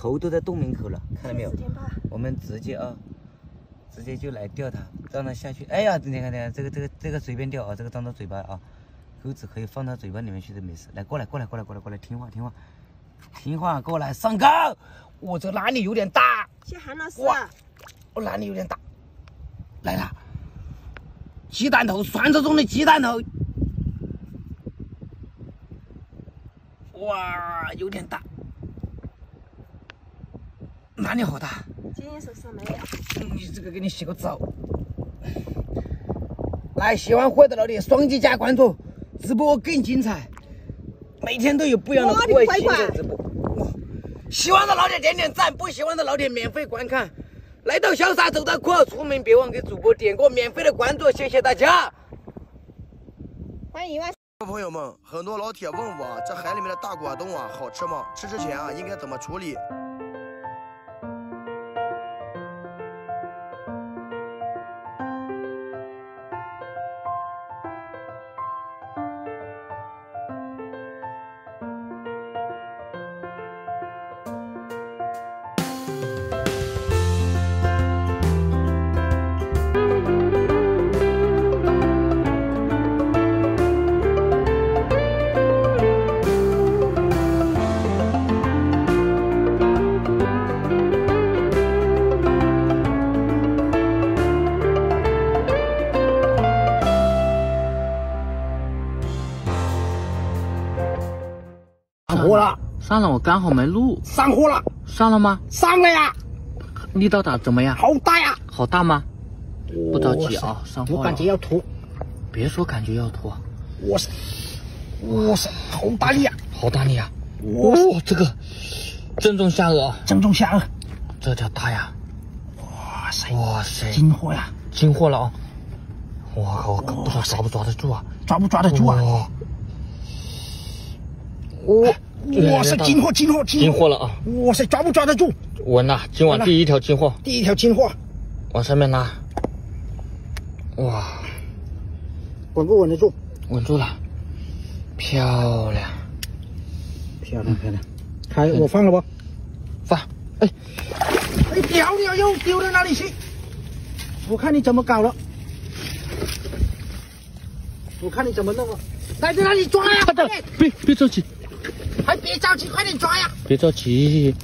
头都在洞门口了，看到没有 10天吧？ 我们直接就来钓它，让它下去。哎呀，你看，这个随便钓啊，这个张到嘴巴啊，钩子可以放到嘴巴里面去的，没事。来，过来，听话，过来上钩。我这哪里有点大？ 谢韩老师， 我哪里有点大？来了，鸡蛋头，传说中的鸡蛋头。哇，有点大。哪里好大？ 今天手上没有。 你这个给你洗个澡。来，喜欢货的老铁，双击加关注，直播更精彩，每天都有不一样的户外新的直播。喜欢的老铁点点赞，不喜欢的老铁免费观看。来到潇洒走到酷，出门别忘给主播点个免费的关注，谢谢大家。 欢迎1万。 朋友们，很多老铁问我，这海里面的大果冻啊，好吃吗？吃之前啊，应该怎么处理？ 上货了， 上了，我刚好没录。 上货了， 上了吗？ 上了呀！ 力道大怎么样？ 好大呀！ 好大吗？不着急啊，上货了。 我感觉要脱。 别说感觉要脱。 哇塞，好大力呀！ 好大力呀！哇，这个正中下颚， 正中下颚， 这叫大呀！哇塞， 金货呀！ 金货了啊！哇靠，不知道抓不抓得住啊？ 抓不抓得住啊？哇塞，金货了啊！哇塞，抓不抓得住？ 稳了，今晚第一条金货。 第一条金货， 往上面拉。哇， 稳不稳得住？ 稳住了，漂亮。 开，我放了不？ 放。哎， 屌鸟又丢到哪里去？我看你怎么搞了，我看你怎么弄了。来，在那里抓呀！ 别着急， 还别着急，快点抓呀！ 别着急。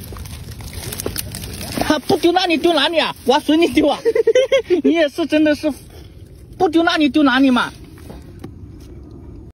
他不丢那你丢哪里啊？我要随你丢啊！你也是真的是不丢那你丢哪里嘛？